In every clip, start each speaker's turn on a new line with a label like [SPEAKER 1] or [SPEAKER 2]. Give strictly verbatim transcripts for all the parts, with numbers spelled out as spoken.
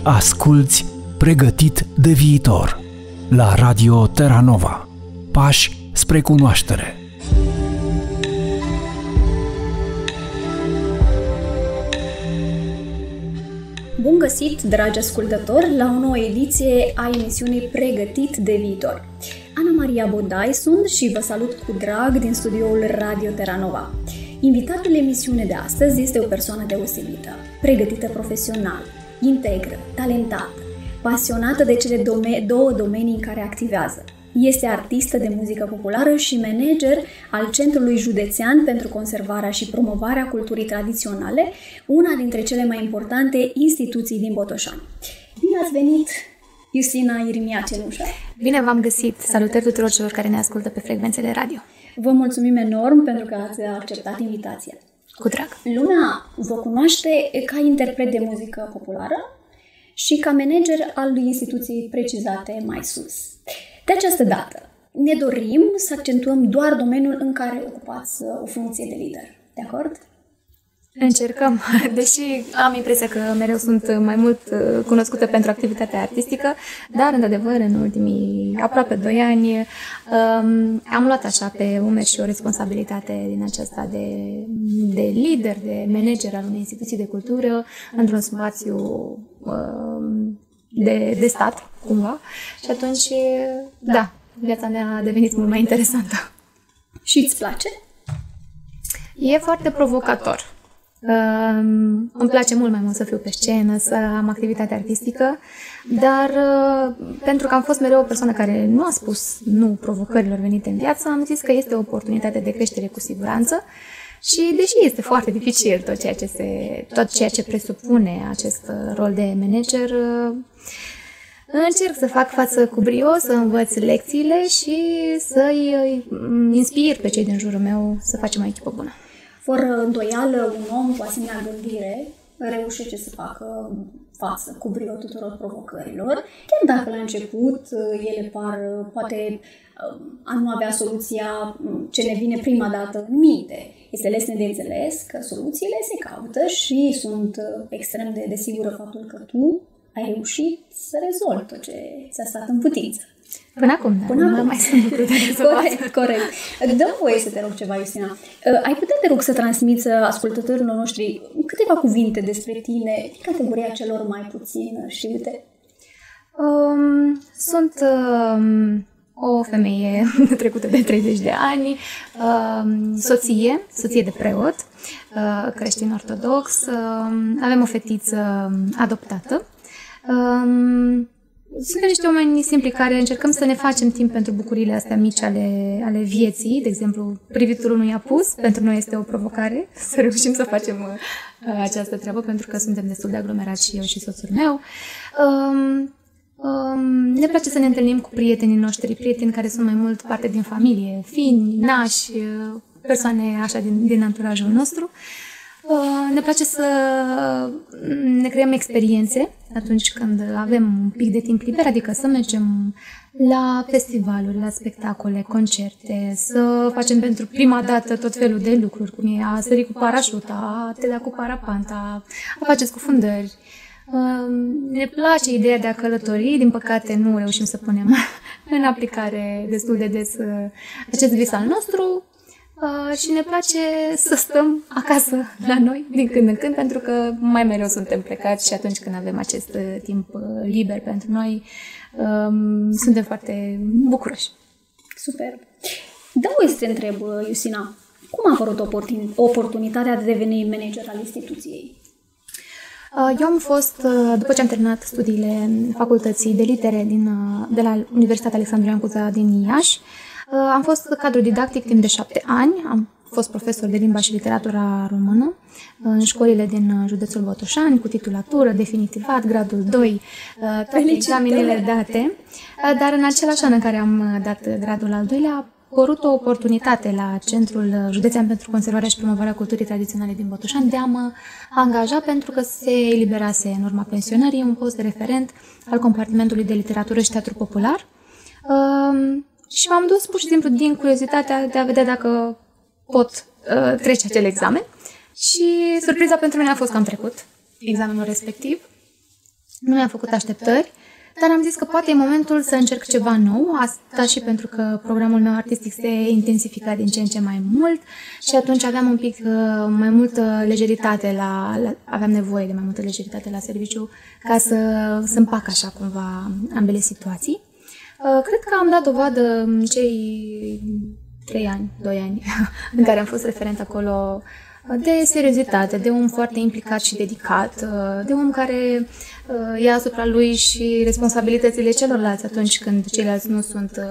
[SPEAKER 1] Asculți Pregătit de viitor la Radio Terra Nova. Pași spre cunoaștere.
[SPEAKER 2] Bun găsit, dragi ascultători, la o nouă ediție a emisiunii Pregătit de viitor. Ana Maria Bodai sunt și vă salut cu drag din studioul Radio Terra Nova. Invitatul emisiunii de astăzi este o persoană deosebită, pregătită profesional, integră, talentată, pasionată de cele dome- două domenii în care activează. Este artistă de muzică populară și manager al Centrului Județean pentru Conservarea și Promovarea Culturii Tradiționale, una dintre cele mai importante instituții din Botoșani. Bine ați venit, Justina Irimia Cenușa!
[SPEAKER 3] Bine v-am găsit! Salutări tuturor celor care ne ascultă pe frecvențele radio!
[SPEAKER 2] Vă mulțumim enorm pentru că ați acceptat invitația.
[SPEAKER 3] Cu drag!
[SPEAKER 2] Lumea vă cunoaște ca interpret de muzică populară și ca manager al instituției precizate mai sus. De această dată, ne dorim să accentuăm doar domeniul în care ocupați o funcție de lider. De acord?
[SPEAKER 3] Încercăm, deși am impresia că mereu sunt mai mult cunoscută pentru activitatea artistică, dar, într-adevăr, în ultimii aproape doi ani am luat așa pe umeri și o responsabilitate din aceasta de, de lider, de manager al unei instituții de cultură într-un spațiu de, de stat, cumva. Și atunci, da, viața mea a devenit mult mai interesantă.
[SPEAKER 2] Și îți place?
[SPEAKER 3] E foarte provocator. Uh, îmi place mult mai mult să fiu pe scenă, să am activitate artistică, dar uh, pentru că am fost mereu o persoană care nu a spus nu provocărilor venite în viață, am zis că este o oportunitate de creștere cu siguranță și deși este foarte dificil tot ceea ce, se, tot ceea ce presupune acest rol de manager, uh, încerc să fac față cu brio, să învăț lecțiile și să-i inspir pe cei din jurul meu să facem o echipă bună.
[SPEAKER 2] Fără îndoială, un om cu asemenea gândire reușește să facă față cu brio tuturor provocărilor, chiar dacă la început ele par poate a nu avea soluția ce ne vine prima dată în minte. Este lesne de înțeles că soluțiile se caută și sunt extrem de, de sigură faptul că tu ai reușit să rezolvi tot ce ți-a stat în putință.
[SPEAKER 3] Până acum, da.
[SPEAKER 2] Până acum.
[SPEAKER 3] Mai sunt lucruri de rezolvat.
[SPEAKER 2] Corect, corect. Dă voie să te rog ceva, Justina. Ai putea, te rog, să transmiți ascultătorilor noștri câteva cuvinte despre tine, categoria celor mai puțin știute?
[SPEAKER 3] Um, sunt um, o femeie trecută de treizeci de ani, um, soție, soție de preot, uh, creștin ortodox, um, avem o fetiță adoptată. Um, Suntem niște oameni simpli care încercăm să ne facem timp pentru bucuriile astea mici ale, ale vieții. De exemplu, privitul unui apus, pentru noi este o provocare să reușim să facem uh, această treabă, pentru că suntem destul de aglomerați și eu și soțul meu. Um, um, ne place să ne întâlnim cu prietenii noștri, prieteni care sunt mai mult parte din familie, fini, nași, persoane așa din, din anturajul nostru. Uh, ne place să ne creăm experiențe atunci când avem un pic de timp liber, adică să mergem la festivaluri, la spectacole, concerte, să facem pentru prima dată tot felul de lucruri, cum e a sări cu parașuta, a te da cu parapanta, a face scufundări. Uh, ne place ideea de a călători, din păcate nu reușim să punem în aplicare destul de des uh, acest vis al nostru. Uh, și ne place să stăm acasă la noi din când în când, pentru că mai mereu suntem plecați și atunci când avem acest uh, timp uh, liber pentru noi, um, suntem foarte bucuroși.
[SPEAKER 2] Super! Da, voi să te întreb, Justina, cum a apărut oportun- oportunitatea de a deveni manager al instituției?
[SPEAKER 3] Uh, eu am fost, uh, după ce am terminat studiile facultății de litere din, uh, de la Universitatea Alexandru Ioan Cuza din Iași, am fost cadru didactic timp de șapte ani, am fost profesor de limba și literatura română în școlile din județul Botoșani, cu titulatură, definitivat, gradul doi, toate examenele date, dar în același an în care am dat gradul al doilea a apărut o oportunitate la Centrul Județean pentru Conservarea și Promovarea Culturii Tradiționale din Botoșani de a mă angaja, pentru că se eliberase în urma pensionării un post de referent al compartimentului de literatură și teatru popular. Și m-am dus pur și simplu din curiozitatea de a vedea dacă pot uh, trece acel examen. Și surpriza pentru mine a fost că am trecut examenul respectiv. nu mi-am făcut așteptări, dar am zis că poate e momentul să încerc ceva nou, asta și pentru că programul meu artistic se intensifica din ce în ce mai mult și atunci aveam un pic mai multă lejeritate, la, la, aveam nevoie de mai multă lejeritate la serviciu ca să, să împac așa cumva ambele situații. Cred că am dat dovadă în cei trei ani, doi ani în care am fost referent acolo de seriozitate, de un foarte implicat și dedicat, de un care ia asupra lui și responsabilitățile celorlalți atunci când ceilalți nu sunt,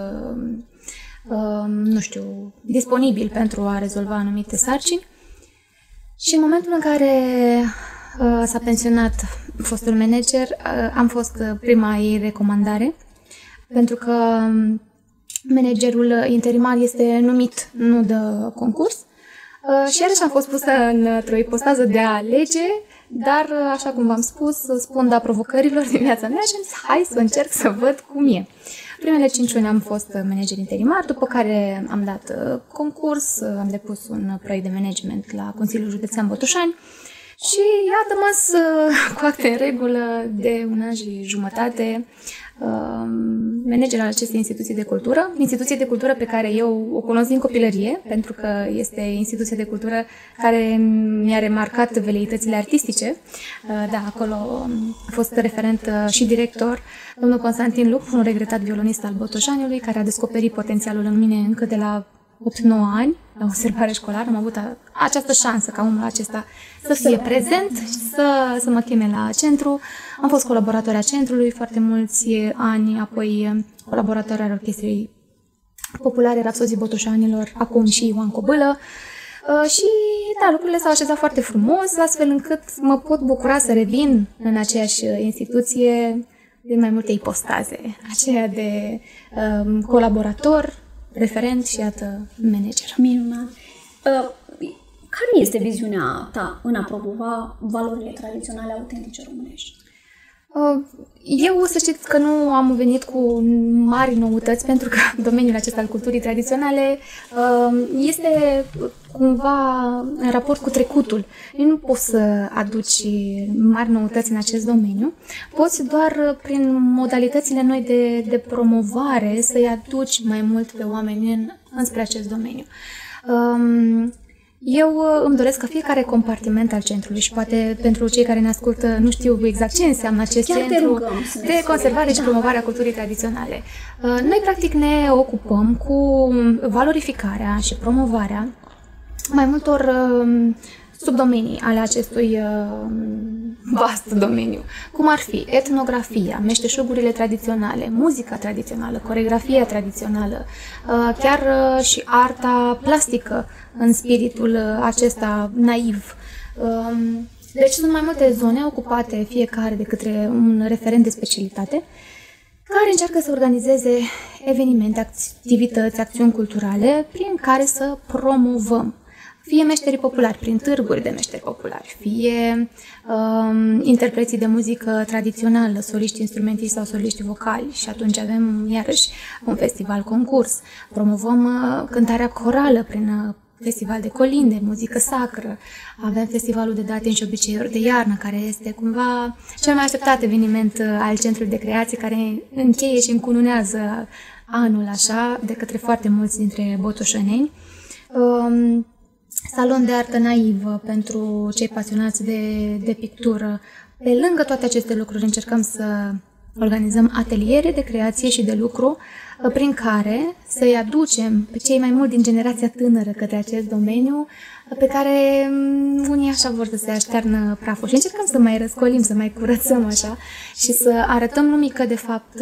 [SPEAKER 3] nu știu, disponibili pentru a rezolva anumite sarcini. Și în momentul în care s-a pensionat fostul manager, am fost prima ei recomandare, pentru că managerul interimar este numit, nu dă concurs. Uh, și iarăși am fost pusă într-o ipostază de a alege, dar, așa cum v-am spus, spunda provocărilor din viața mea și am zis, hai să încerc să văd cum e. Primele cinci luni am fost manager interimar, după care am dat concurs, am depus un proiect de management la Consiliul Județean Botoșani și iată-mă cu acte în regulă de un an și jumătate manager al acestei instituții de cultură, instituție de cultură pe care eu o cunosc din copilărie, pentru că este instituția de cultură care mi-a remarcat veleitățile artistice. Da, acolo a fost referent și director domnul Constantin Lup, un regretat violonist al Botoșaniului, care a descoperit potențialul în mine încă de la opt nouă ani, la observare școlară. Am avut a, această șansă ca omul acesta să fie prezent și să, să mă cheme la centru. Am fost colaborator a centrului foarte mulți ani, apoi colaborator al Orchestrei Populare Rapsozii Botoșanilor, acum și Ioan Cobâlă. Și da, lucrurile s-au așezat foarte frumos, astfel încât mă pot bucura să revin în aceeași instituție de mai multe ipostaze, aceea de um, colaborator, referent și iată manager.
[SPEAKER 2] Minunat! Uh, care este viziunea ta în a promova valorile tradiționale autentice românești?
[SPEAKER 3] Eu să știți că nu am venit cu mari noutăți, pentru că domeniul acesta al culturii tradiționale este cumva în raport cu trecutul. Nu poți să aduci mari noutăți în acest domeniu, poți doar prin modalitățile noi de, de promovare să-i aduci mai mult pe oameni în, înspre acest domeniu. Eu îmi doresc ca fiecare compartiment al centrului și poate pentru cei care ne ascultă nu știu exact ce înseamnă acest
[SPEAKER 2] Chiar
[SPEAKER 3] centru de conservare și promovare a culturii tradiționale. Noi practic ne ocupăm cu valorificarea și promovarea mai multor subdomenii ale acestui vast domeniu, cum ar fi etnografia, meșteșugurile tradiționale, muzica tradițională, coreografia tradițională, chiar și arta plastică în spiritul acesta naiv. Deci sunt mai multe zone ocupate fiecare de către un referent de specialitate care încearcă să organizeze evenimente, activități, acțiuni culturale prin care să promovăm fie meșterii populari, prin târguri de meșteri populari, fie um, interpreții de muzică tradițională, soliști instrumentiști sau soliști vocali. Și atunci avem iarăși un festival concurs. Promovăm uh, cântarea corală prin uh, festival de colinde, muzică sacră. Avem festivalul de datin și obiceiuri de iarnă, care este cumva cel mai așteptat eveniment uh, al Centrului de Creație, care încheie și încununează anul așa de către foarte mulți dintre botoșăneni. Um, Salon de artă naivă pentru cei pasionați de, de pictură. Pe lângă toate aceste lucruri încercăm să organizăm ateliere de creație și de lucru prin care să-i aducem pe cei mai mulți din generația tânără către acest domeniu, pe care unii așa vor să se aștearnă praful. Și încercăm să mai răscolim, să mai curățăm așa și să arătăm lumii că de fapt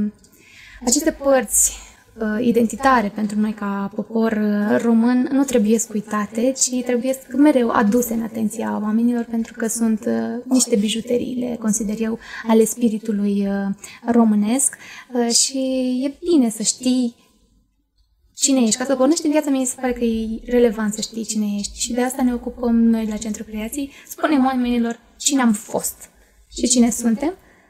[SPEAKER 3] aceste părți identitare pentru noi ca popor român nu trebuie uitate, ci trebuie mereu aduse în atenția oamenilor, pentru că sunt niște bijuterii, le consider eu, ale spiritului românesc și e bine să știi cine ești. Ca să pornești în viața mea, mi se pare că e relevant să știi cine ești și de asta ne ocupăm noi la Centrul Creației, spunem oamenilor cine am fost și cine suntem,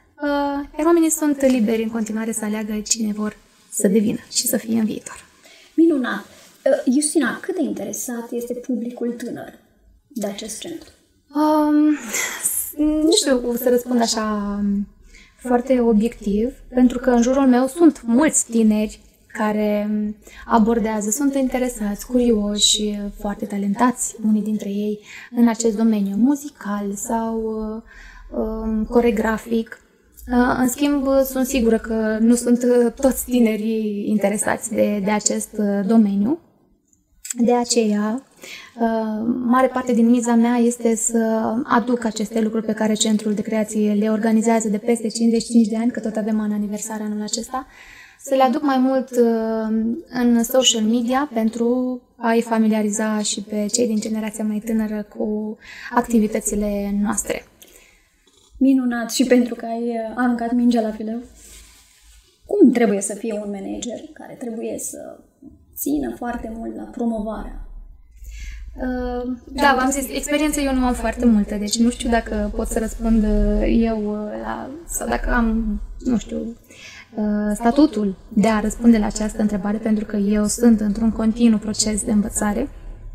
[SPEAKER 3] iar oamenii sunt liberi în continuare să aleagă cine vor să devină și să fie în viitor.
[SPEAKER 2] Minunat! Justina, cât de interesat este publicul tânăr de acest centru?
[SPEAKER 3] Um, nu știu să răspund așa foarte obiectiv, pentru că în jurul meu sunt mulți tineri care abordează, sunt interesați, curioși, foarte talentați, unii dintre ei, în acest domeniu muzical sau uh, uh, coregrafic. Uh, în schimb, sunt sigură că nu sunt toți tinerii interesați de, de acest uh, domeniu. De aceea, uh, mare parte din miza mea este să aduc aceste lucruri pe care Centrul de Creație le organizează de peste cincizeci și cinci de ani, că tot avem an aniversare anul acesta, să le aduc mai mult uh, în social media pentru a-i familiariza și pe cei din generația mai tânără cu activitățile noastre.
[SPEAKER 2] Minunat, și pentru că ai aruncat mingea la fileu. Cum trebuie să fie un manager care trebuie să țină foarte mult la promovarea?
[SPEAKER 3] Uh, da, v-am zis, experiență eu nu am foarte multă, deci nu știu dacă pot să răspund eu la, sau dacă am, nu știu, statutul de a răspunde la această întrebare, pentru că eu sunt într-un continuu proces de învățare.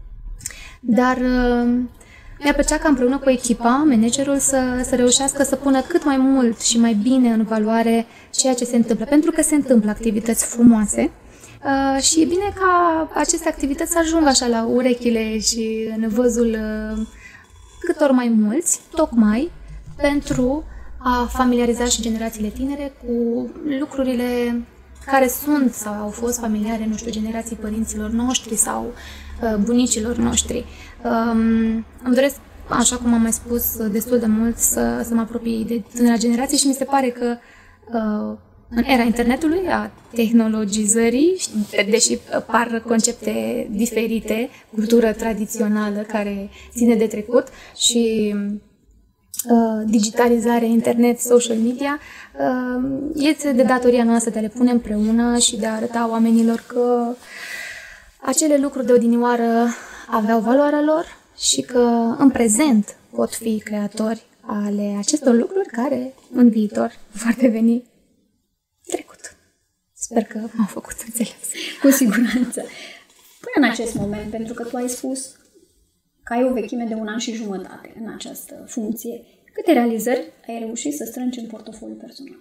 [SPEAKER 3] Dar mi-a plăcea ca împreună cu echipa, managerul să, să reușească să pună cât mai mult și mai bine în valoare ceea ce se întâmplă, pentru că se întâmplă activități frumoase uh, și e bine ca aceste activități să ajungă așa la urechile și în văzul uh, câtor mai mulți, tocmai pentru a familiariza și generațiile tinere cu lucrurile care sunt sau au fost familiare, nu știu, generații părinților noștri sau uh, bunicilor noștri. Um, îmi doresc, așa cum am mai spus destul de mult, să, să mă apropii de tânăra generație și mi se pare că uh, în era internetului, a tehnologizării, deși par concepte diferite, cultură tradițională care ține de trecut și digitalizare, internet, social media, este de datoria noastră de a le pune împreună și de a arăta oamenilor că acele lucruri de odinioară aveau valoarea lor și că în prezent pot fi creatori ale acestor lucruri care în viitor vor deveni trecut. Sper că m-am făcut înțeles.
[SPEAKER 2] Cu siguranță. Până în acest moment, pentru că tu ai spus că ai o vechime de un an și jumătate în această funcție, câte realizări ai reușit să strângi în portofoliul personal?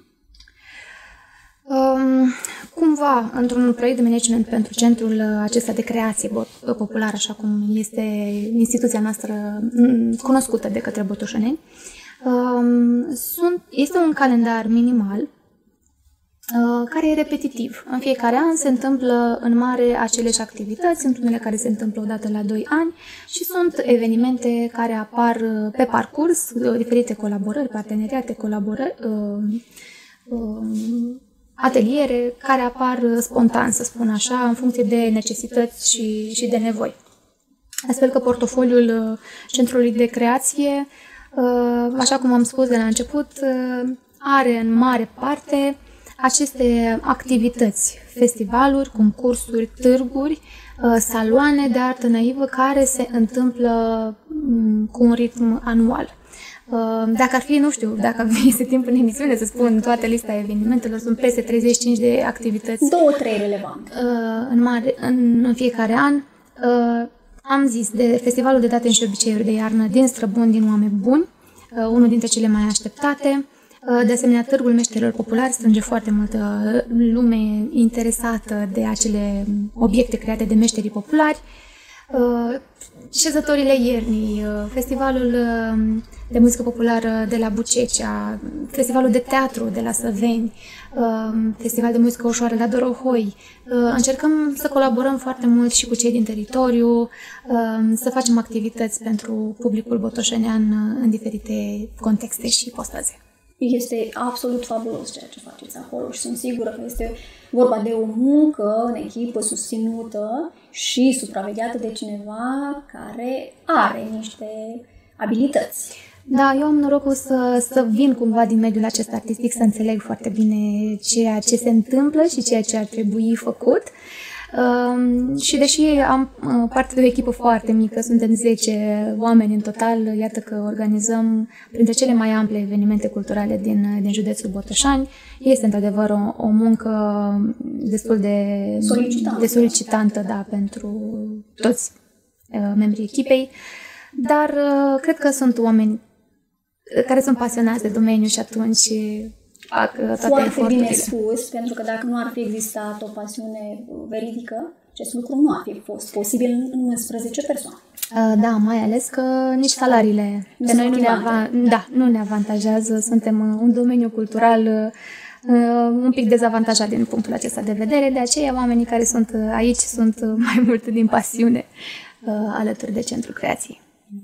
[SPEAKER 3] Um, cumva, într-un proiect de management pentru centrul acesta de creație populară, așa cum este instituția noastră cunoscută de către botoșeneni, um, sunt, este un calendar minimal uh, care e repetitiv. În fiecare an se întâmplă în mare aceleși activități, sunt unele care se întâmplă odată la doi ani și sunt evenimente care apar pe parcurs, diferite colaborări, parteneriate, colaborări, uh, uh, ateliere care apar spontan, să spun așa, în funcție de necesități și, și de nevoi. Astfel că portofoliul Centrului de Creație, așa cum am spus de la început, are în mare parte aceste activități, festivaluri, concursuri, târguri, saloane de artă naivă care se întâmplă cu un ritm anual. Dacă ar fi, nu știu, dacă este timp în emisiune să spun toată lista evenimentelor, sunt peste treizeci și cinci de activități.
[SPEAKER 2] Două, trei relevante.
[SPEAKER 3] În, mare, în, în fiecare an. Am zis de Festivalul de Daten și Obiceiuri de Iarnă din Străbuni, din Oameni Buni, unul dintre cele mai așteptate. De asemenea, Târgul Meșterilor Populari strânge foarte multă lume interesată de acele obiecte create de meșterii populari. Șezătorile iernii, Festivalul de Muzică Populară de la Bucecea, Festivalul de Teatru de la Săveni, Festival de Muzică Ușoară la Dorohoi. Încercăm să colaborăm foarte mult și cu cei din teritoriu, să facem activități pentru publicul botoșenean în diferite contexte și ipostaze.
[SPEAKER 2] Este absolut fabulos ceea ce faceți acolo și sunt sigură că este vorba de o muncă în echipă susținută și supravegheată de cineva care are niște abilități.
[SPEAKER 3] Da, eu am norocul să, să vin cumva din mediul acesta artistic, să înțeleg foarte bine ceea ce se întâmplă și ceea ce ar trebui făcut. Um, și deși am uh, parte de o echipă foarte mică, suntem zece oameni în total, iată că organizăm printre cele mai ample evenimente culturale din, din județul Botoșani. Este într-adevăr o, o muncă destul de
[SPEAKER 2] solicitantă,
[SPEAKER 3] de solicitantă da, pentru toți uh, membrii echipei, dar uh, cred că sunt oameni care sunt pasionați de domeniu și atunci fac toate
[SPEAKER 2] Foarte
[SPEAKER 3] eforturile.
[SPEAKER 2] bine spus, pentru că dacă nu ar fi existat o pasiune veridică, acest lucru nu ar fi fost posibil în unsprezece persoane.
[SPEAKER 3] Da, mai ales că nici salariile
[SPEAKER 2] Nu
[SPEAKER 3] pe noi
[SPEAKER 2] sunt
[SPEAKER 3] nu ne, ava- da, nu ne avantajează. Suntem un domeniu cultural un pic dezavantajat din punctul acesta de vedere, de aceea oamenii care sunt aici sunt mai mult din pasiune alături de Centrul Creației.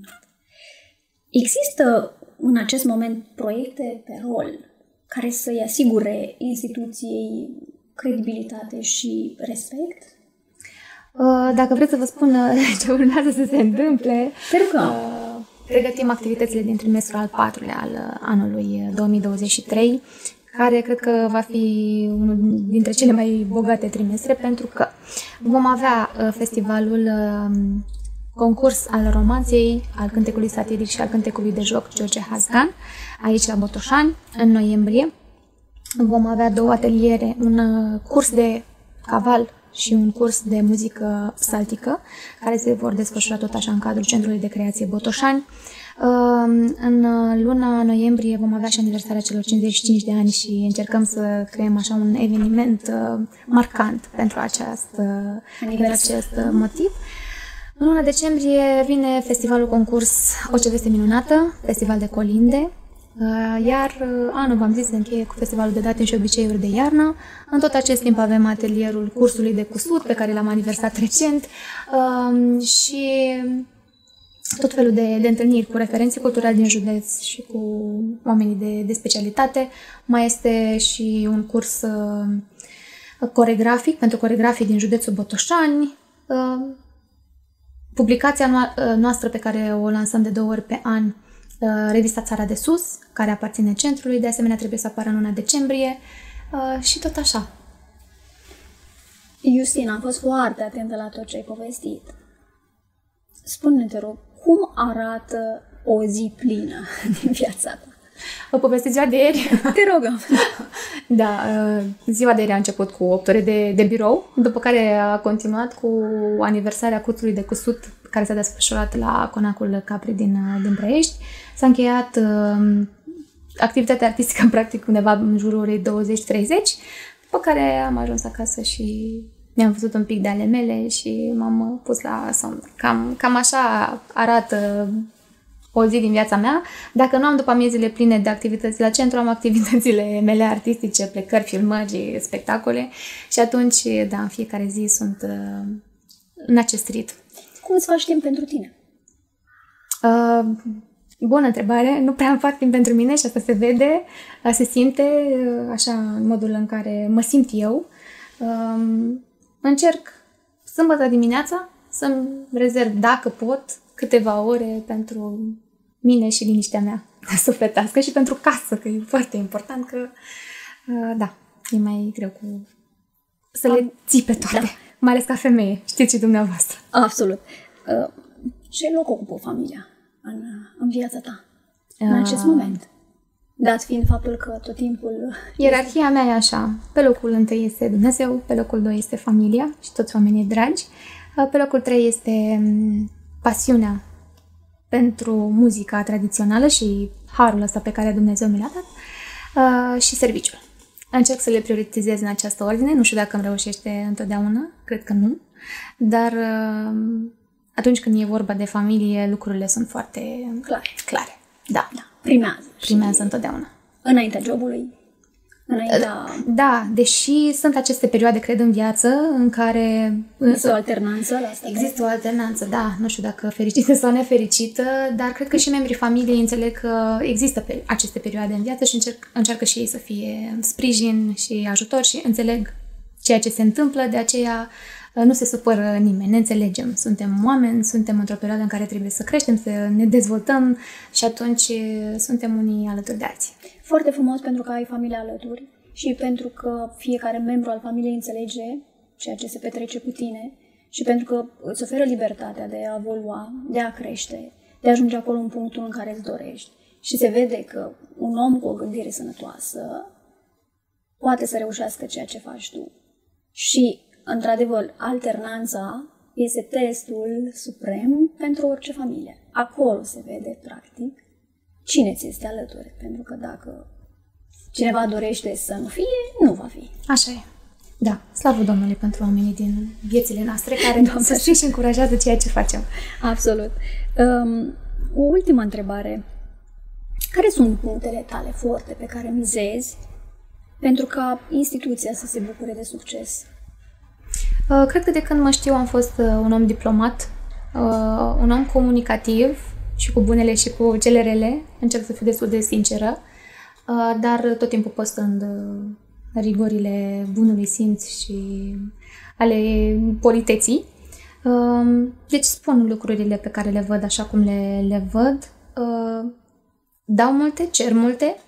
[SPEAKER 2] Există în acest moment proiecte pe rol care să-i asigure instituției credibilitate și respect?
[SPEAKER 3] Dacă vreți să vă spun ce urmează să se întâmple,
[SPEAKER 2] că
[SPEAKER 3] pregătim activitățile din trimestrul al patrulea al anului două mii douăzeci și trei, care cred că va fi unul dintre cele mai bogate trimestre, pentru că vom avea festivalul concurs al romanței, al cântecului satiric și al cântecului de joc George Hazgan, aici la Botoșani, în noiembrie. Vom avea două ateliere, un curs de caval și un curs de muzică psaltică, care se vor desfășura tot așa în cadrul Centrului de Creație Botoșani. În luna noiembrie vom avea și aniversarea celor cincizeci și cinci de ani și încercăm să creăm așa un eveniment marcant pentru, această, pentru acest motiv. În luna decembrie vine festivalul concurs O ce veste minunată, festival de colinde, iar anul, v-am zis, se încheie cu festivalul de date și obiceiuri de iarnă. În tot acest timp avem atelierul cursului de cusut, pe care l-am aniversat recent, și tot felul de, de întâlniri cu referenții culturali din județ și cu oamenii de, de specialitate. Mai este și un curs coregrafic pentru coregrafii din județul Botoșani. Publicația noastră pe care o lansăm de două ori pe an, revista Țara de Sus, care aparține centrului, de asemenea trebuie să apară în luna decembrie și tot așa.
[SPEAKER 2] Justina, am fost foarte atentă la tot ce ai povestit. Spune-ne, te rog, cum arată o zi plină din viața ta?
[SPEAKER 3] Vă povestesc ziua de ieri?
[SPEAKER 2] Te rog.
[SPEAKER 3] Da, ziua de ieri a început cu opt ore de, de birou, după care a continuat cu aniversarea cursului de cusut care s-a desfășurat la Conacul Capri din, din Ploiești. S-a încheiat uh, activitatea artistică practic undeva în jurul orei douăzeci treizeci, după care am ajuns acasă și mi-am văzut un pic de ale mele și m-am pus la somn. Cam, cam așa arată o zi din viața mea. Dacă nu am după amiezile pline de activități la centru, am activitățile mele artistice, plecări, filmări, spectacole și atunci, da, în fiecare zi sunt uh, în acest ritm.
[SPEAKER 2] Cum îți faci timp pentru tine?
[SPEAKER 3] Uh, bună întrebare. Nu prea îmi fac timp pentru mine și asta se vede, se simte așa în modul în care mă simt eu. Uh, încerc sâmbătă dimineața să-mi rezerv, dacă pot, câteva ore pentru mine și liniștea mea sufletească și pentru casă, că e foarte important, că uh, da, e mai greu cu să le ții pe toate, da. Mai ales ca femeie, știți și dumneavoastră.
[SPEAKER 2] Absolut. Uh, ce loc ocupă familia în, în viața ta, în uh, acest moment? Dat fiind faptul că tot timpul...
[SPEAKER 3] Ierarhia este... mea e așa. Pe locul întâi este Dumnezeu, pe locul doi este familia și toți oamenii dragi, uh, pe locul trei este pasiunea pentru muzica tradițională și harul ăsta pe care Dumnezeu mi l-a dat, uh, și serviciul. Încerc să le prioritizez în această ordine, nu știu dacă îmi reușește întotdeauna, cred că nu, dar uh, atunci când e vorba de familie, lucrurile sunt foarte
[SPEAKER 2] clare.
[SPEAKER 3] clare. Da.
[SPEAKER 2] da. Primează.
[SPEAKER 3] Primează întotdeauna.
[SPEAKER 2] Înaintea jobului? Înaintea...
[SPEAKER 3] Da, deși sunt aceste perioade, cred, în viață în care...
[SPEAKER 2] Există o alternanță la asta?
[SPEAKER 3] Există o alternanță, da. Nu știu dacă fericită sau nefericită, dar cred că și membrii familiei înțeleg că există pe aceste perioade în viață și încerc, încearcă și ei să fie sprijin și ajutor și înțeleg ceea ce se întâmplă, de aceea nu se supără nimeni, ne înțelegem. Suntem oameni, suntem într-o perioadă în care trebuie să creștem, să ne dezvoltăm și atunci suntem unii alături de alții.
[SPEAKER 2] Foarte frumos pentru că ai familia alături și pentru că fiecare membru al familiei înțelege ceea ce se petrece cu tine și pentru că îți oferă libertatea de a evolua, de a crește, de a ajunge acolo în punctul în care îți dorești. Și se vede că un om cu o gândire sănătoasă poate să reușească ceea ce faci tu. Și, într-adevăr, alternanța este testul suprem pentru orice familie. Acolo se vede, practic, cine ți este alături. Pentru că dacă cineva dorește să nu fie, nu va fi.
[SPEAKER 3] Așa e. Da, slavă Domnului pentru oamenii din viețile noastre care ne susțin și încurajează ceea ce facem.
[SPEAKER 2] Absolut. Um, o ultimă întrebare. Care sunt punctele tale forte pe care mizezi pentru ca instituția să se bucure de succes?
[SPEAKER 3] Uh, cred că de când mă știu am fost uh, un om diplomat, uh, un om comunicativ și cu bunele și cu cele rele. Încerc să fiu destul de sinceră, uh, dar tot timpul păstrând uh, rigorile bunului simț și ale politeții. Uh, deci spun lucrurile pe care le văd așa cum le, le văd. Uh, dau multe, cer multe.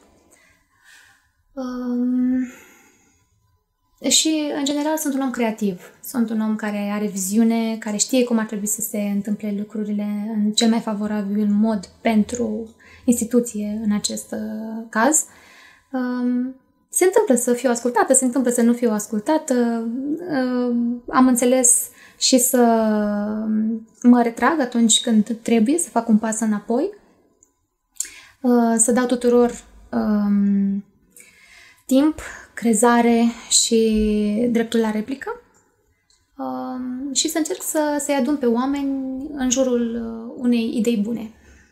[SPEAKER 3] Uh, Și, în general, sunt un om creativ. Sunt un om care are viziune, care știe cum ar trebui să se întâmple lucrurile în cel mai favorabil mod pentru instituție, în acest uh, caz. Um, se întâmplă să fiu ascultată, se întâmplă să nu fiu ascultată. Uh, am înțeles și să mă retrag atunci când trebuie, să fac un pas înapoi. Uh, să dau tuturor um, timp, crezare și dreptul la replică um, și să încerc să, să-i adun pe oameni în jurul unei idei bune.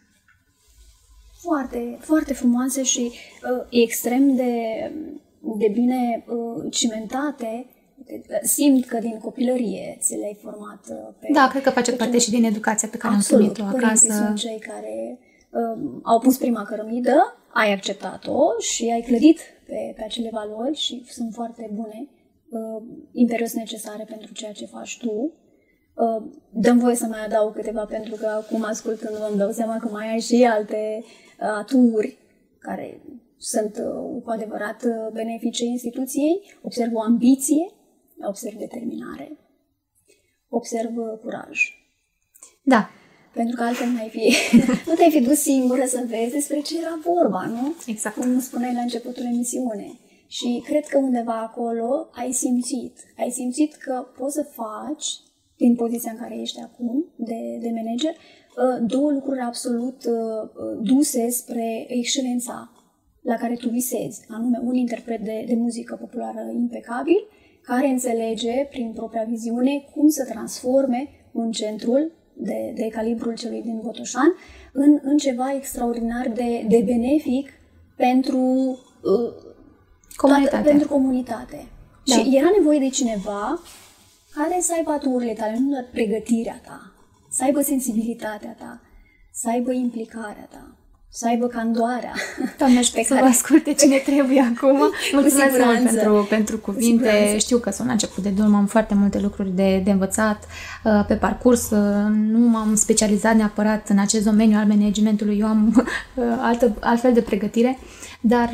[SPEAKER 2] Foarte, foarte frumoase și uh, extrem de, de bine uh, cimentate. Simt că din copilărie ți le-ai format pe...
[SPEAKER 3] Da, cred că face parte ce... și din educația pe care
[SPEAKER 2] Absolut,
[SPEAKER 3] am primit-o acasă.
[SPEAKER 2] Absolut, sunt cei care uh, au pus prima cărămidă, ai acceptat-o și ai clădit pe, pe acele valori și sunt foarte bune, uh, imperios necesare pentru ceea ce faci tu. Uh, dăm voie să mai adaug câteva, pentru că acum, ascultând-vă, îmi dau seama că mai ai și alte uh, aturi care sunt uh, cu adevărat uh, benefice instituției. Observ o ambiție, observ determinare, observ uh, curaj.
[SPEAKER 3] Da.
[SPEAKER 2] Pentru că altfel n-ai fi, nu te-ai fi dus singură să vezi despre ce era vorba, nu?
[SPEAKER 3] Exact.
[SPEAKER 2] Cum spuneai la începutul emisiunii. Și cred că undeva acolo ai simțit. Ai simțit că poți să faci, din poziția în care ești acum, de, de manager, două lucruri absolut duse spre excelența la care tu visezi. Anume, un interpret de, de muzică populară impecabil, care înțelege, prin propria viziune, cum să transforme un centrul De, de calibrul celui din Botoșan, în, în ceva extraordinar de, de benefic pentru uh,
[SPEAKER 3] comunitate.
[SPEAKER 2] Toată, pentru comunitate. Da. Și era nevoie de cineva care să aibă aturile tale, nu doar pregătirea ta, să aibă sensibilitatea ta, să aibă implicarea ta, să aibă candoarea.
[SPEAKER 3] Doamne, pe să care... vă asculte cine trebuie acum. Mulțumesc mult pentru, pentru cuvinte. Știu că sunt la început de drum, am foarte multe lucruri de, de învățat pe parcurs. Nu m-am specializat neapărat în acest domeniu al managementului. Eu am altă, altfel de pregătire. Dar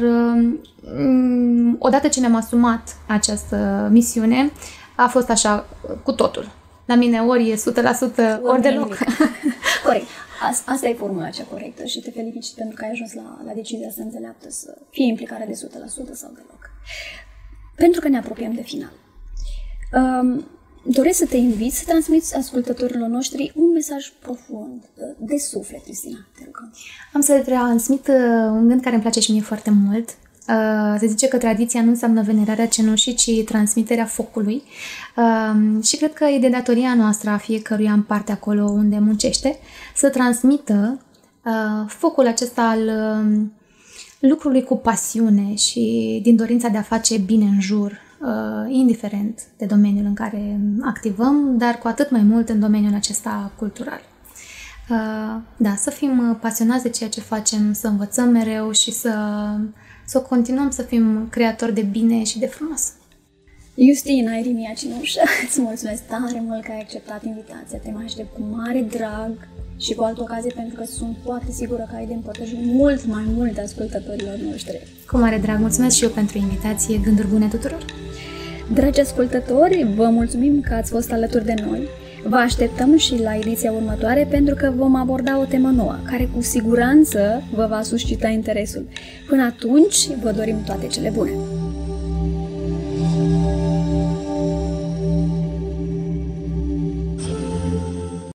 [SPEAKER 3] odată ce ne-am asumat această misiune, a fost așa cu totul. La mine ori e o sută la sută, ori deloc.
[SPEAKER 2] Corect. Asta e formula cea corectă și te felicit pentru că ai ajuns la, la decizia să înțeleaptă să fie implicarea de o sută la sută sau deloc. Pentru că ne apropiem de final. Um, doresc să te invit să transmiți ascultătorilor noștri un mesaj profund, de suflet, Cristina, te rugăm. Am
[SPEAKER 3] să transmit un gând care îmi place și mie foarte mult. Uh, se zice că tradiția nu înseamnă venerarea cenușii, ci transmiterea focului. Uh, și cred că e de datoria noastră a fiecăruia în parte acolo unde muncește să transmită uh, focul acesta al uh, lucrului cu pasiune și din dorința de a face bine în jur, uh, indiferent de domeniul în care activăm, dar cu atât mai mult în domeniul acesta cultural. Uh, da, să fim pasionați de ceea ce facem, să învățăm mereu și să să continuăm să fim creatori de bine și de frumos.
[SPEAKER 2] Justina Irimia Cinușă, îți mulțumesc tare mult că ai acceptat invitația. Te mai aștept cu mare drag și cu altă ocazie, pentru că sunt foarte sigură că ai de împărtășit mult mai mult ascultătorilor noștri.
[SPEAKER 3] Cu mare drag, mulțumesc și eu pentru invitație. Gânduri bune tuturor!
[SPEAKER 2] Dragi ascultători, vă mulțumim că ați fost alături de noi. Vă așteptăm și la ediția următoare, pentru că vom aborda o temă nouă, care cu siguranță vă va suscita interesul. Până atunci, vă dorim toate cele bune!